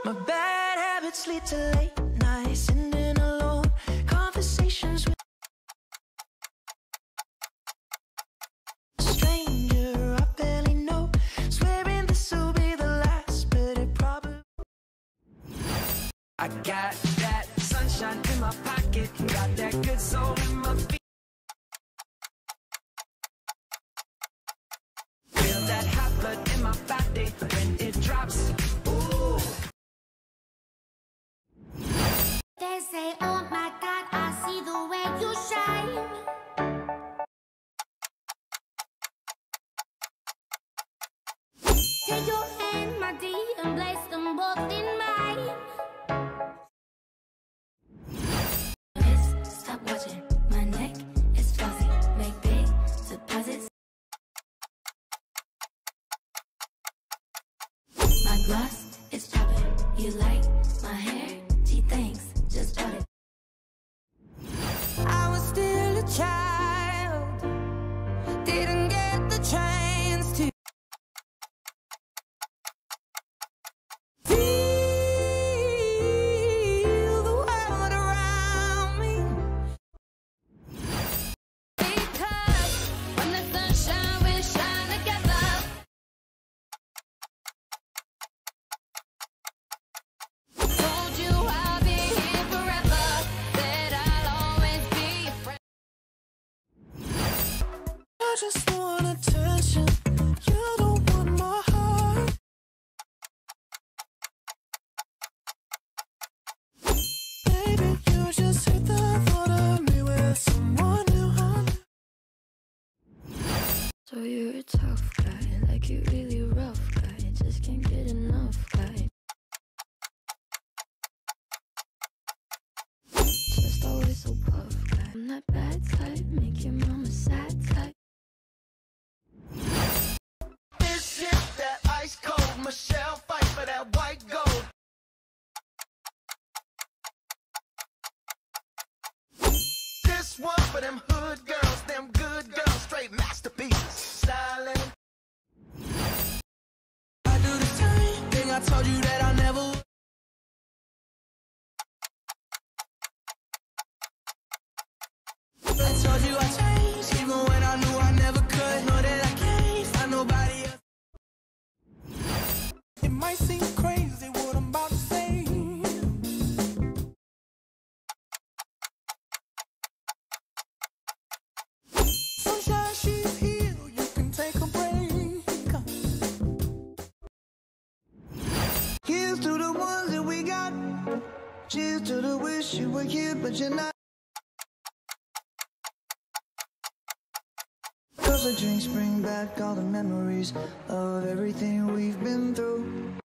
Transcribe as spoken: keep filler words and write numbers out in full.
My bad habits lead to late nights, sitting alone, conversations with a stranger I barely know, swearing this will be the last, but it probably. I got that sunshine in my pocket, got that good soul in my feet. Feel that hot blood in my body when it drops. Ooh. They say, oh my God, I see the way you shine. Take your hand, my dear, and place them both in mine. Stop watching, my neck is fuzzy. Make big deposits. My gloss is popping. You like my hair? She thinks, just bought it. I was still a child, didn't get the chance to feel the world around me. Because when the sunshine, we shine together. Told you I'll be here forever. Said I'll always be your friend. I just want attention, you don't want my heart. Baby, you just hate the thought of me with someone new. So you're a tough guy, like you really rough guy, just can't get enough guy. Just always so puff guy. I'm that bad type, make your mama sad type. This shit, that ice cold. Michelle fight for that white gold. This one for them hood girls, them good girls, straight masterpieces. Styling. I do the same thing I told you that I never would. I told you I changed, even when I knew I never could. Know that I can't find nobody else. It might seem crazy what I'm about to say. Sunshine, she's here, you can take a break. Here's to the ones that we got. Cheers to the wish you were here, but you're not. Cause the drinks bring back all the memories of everything we've been through.